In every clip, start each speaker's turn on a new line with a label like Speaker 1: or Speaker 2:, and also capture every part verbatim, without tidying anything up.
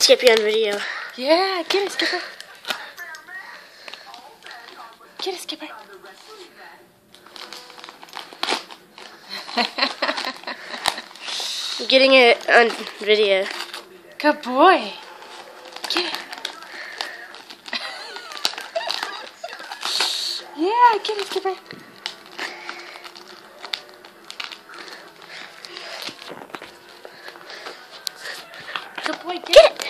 Speaker 1: Skippy on video.
Speaker 2: Yeah, get it, Skipper. Get it, Skipper.
Speaker 1: I'm getting it on video.
Speaker 2: Good boy. Get it. Yeah, get it, Skipper. Good boy, get,
Speaker 1: Get it!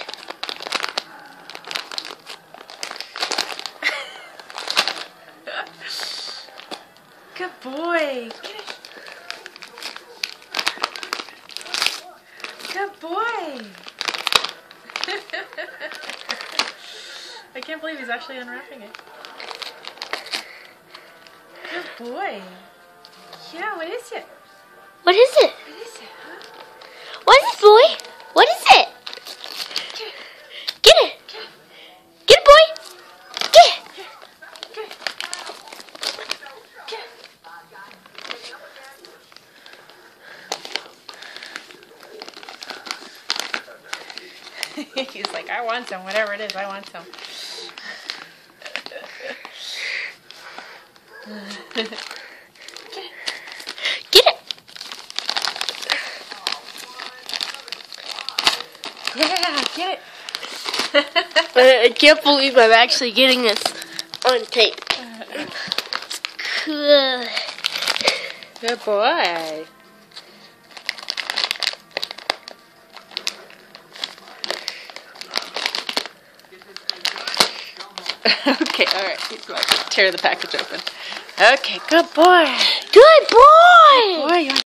Speaker 2: Good boy. Get it. Good boy. I can't believe he's actually unwrapping it. Good boy. Yeah, what is it?
Speaker 1: What is it?
Speaker 2: What is it, huh?
Speaker 1: What is it, boy? What is it?
Speaker 2: Get it.
Speaker 1: Get it!
Speaker 2: Get it.
Speaker 1: Get it, boy! Get it!
Speaker 2: Get it. Get it. He's like, I want some, whatever it is, I want some. Get it.
Speaker 1: Get it!
Speaker 2: Yeah, get it.
Speaker 1: Uh, I can't believe I'm actually getting this on tape. Cool.
Speaker 2: Good boy. Okay, alright. He's about to tear the package open. Okay, good boy.
Speaker 1: Good boy!
Speaker 2: Boy, you want